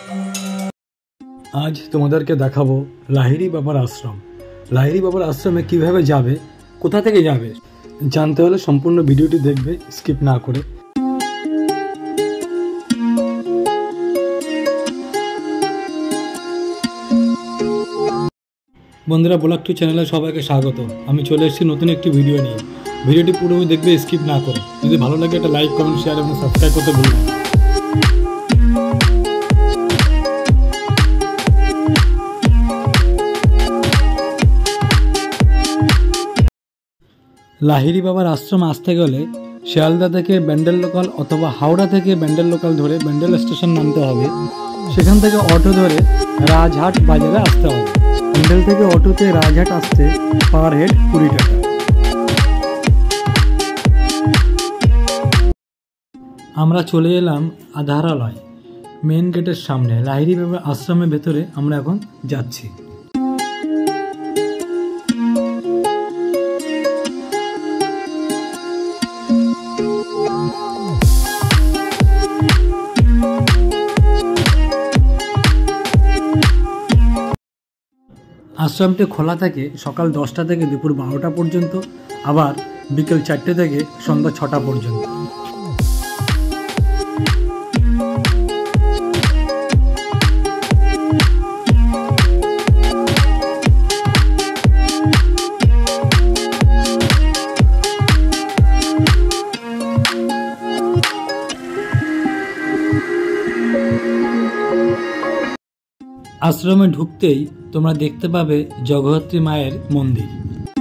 आज তোমাদেরকে দেখাবো লাহিড়ী বাবার আশ্রম। লাহিড়ী বাবার আশ্রমে কিভাবে যাবে, কোথা থেকে যাবে জানতে হলে সম্পূর্ণ ভিডিওটি দেখবে, স্কিপ না করে। বন্ধুরা, ব্লগ টু চ্যানেলে সবাইকে স্বাগত। আমি চলে এসেছি নতুন একটি ভিডিও নিয়ে। ভিডিওটি পুরো দেখবে, স্কিপ না করে। যদি ভালো লাগে একটা লাইক, কমেন্ট, শেয়ার এবং সাবস্ক্রাইব করতে ভুলবেন না। লাহিড়ী বাবার আশ্রম আসতে গেলে শিয়ালদা থেকে ব্যান্ডেল লোকাল অথবা হাওড়া থেকে ব্যান্ডেল লোকাল ধরে ব্যান্ডেল স্টেশন নামতে হবে। সেখান থেকে অটো ধরে রাজহাট বাজারে আসতে হবে। ব্যান্ডেল থেকে অটোতে রাজহাট আসতে পার হেড 20 টাকা। আমরা চলে এলাম আধারালয় মেন গেটের সামনে। লাহিড়ী বাবার আশ্রমের ভেতরে আমরা এখন যাচ্ছি। আশ্রমটি খোলা থাকে সকাল 10টা থেকে দুপুর 12টা পর্যন্ত, আবার বিকেল 4টে থেকে সন্ধ্যা 6টা পর্যন্ত। আশ্রমে ঢুকতেই তোমরা দেখতে পাবে জগদ্ধাত্রী মায়ের মন্দির।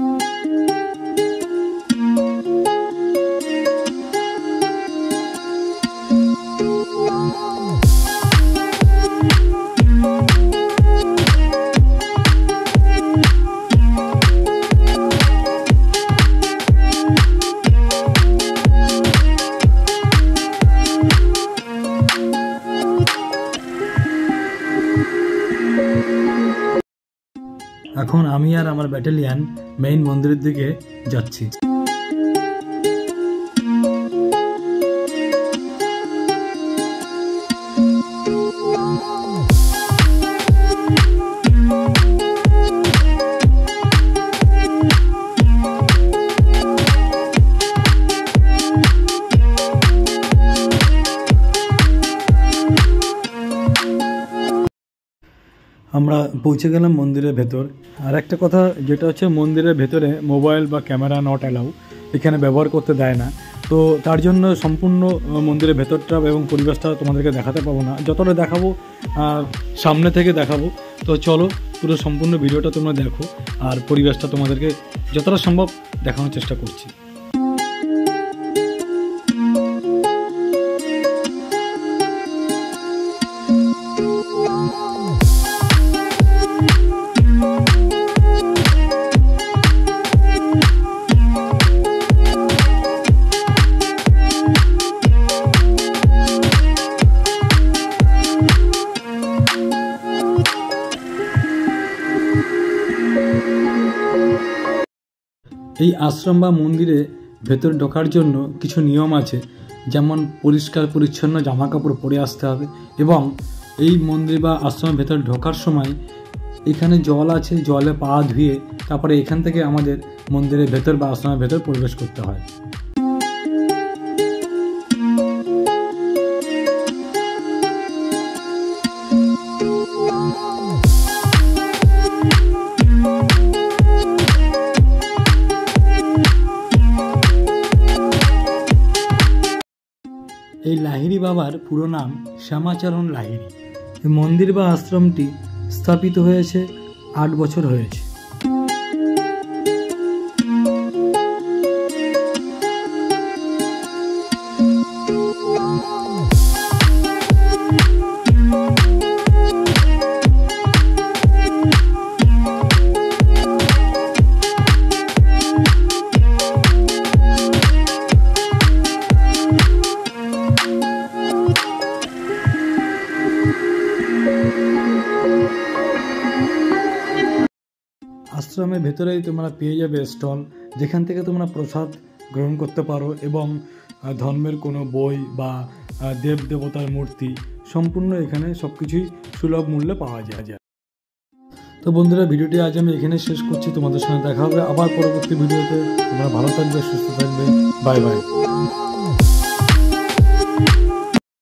এখন আমি আর আমার ব্যাটালিয়ান মেইন মন্দিরের দিকে যাচ্ছি। আমরা পৌঁছে গেলাম মন্দিরের ভেতর। আর একটা কথা যেটা হচ্ছে, মন্দিরের ভেতরে মোবাইল বা ক্যামেরা নট অ্যালাউ, এখানে ব্যবহার করতে দেয় না। তো তার জন্য সম্পূর্ণ মন্দিরের ভেতরটা এবং পরিবেশটা তোমাদেরকে দেখাতে পাবো না। যতটা দেখাবো সামনে থেকে দেখাবো। তো চলো পুরো সম্পূর্ণ ভিডিওটা তোমরা দেখো, আর পরিবেশটা তোমাদেরকে যতটা সম্ভব দেখানোর চেষ্টা করছি। এই আশ্রম বা মন্দিরে ভেতর ঢোকার জন্য কিছু নিয়ম আছে, যেমন পরিষ্কার পরিচ্ছন্ন জামা কাপড় পরে আসতে হবে, এবং এই মন্দির বা আশ্রমের ভেতর ঢোকার সময় এখানে জল আছে, জলে পা ধুয়ে তারপরে এখান থেকে আমাদের মন্দিরের ভেতর বা আশ্রমের ভেতর প্রবেশ করতে হয়। এই লাহিড়ী বাবার পুরো নাম শ্যামাচরণ লাহিড়ী। এই মন্দির বা আশ্রমটি স্থাপিত হয়েছে 8 বছর হয়েছে। আশ্রমের ভেতরেই তোমরা পেয়ে যাবে স্টল, যেখান থেকে তোমরা প্রসাদ গ্রহণ করতে পারো এবং ধর্মের কোনো বই বা দেব দেবতার মূর্তি সম্পূর্ণ এখানে সব কিছুই সুলভ মূল্যে পাওয়া যায়। তো বন্ধুরা, ভিডিওটি আজ আমি এখানে শেষ করছি। তোমাদের সঙ্গে দেখা হবে আবার পরবর্তী ভিডিওতে। তোমরা ভালো থাকবে, সুস্থ থাকবে। Bye by.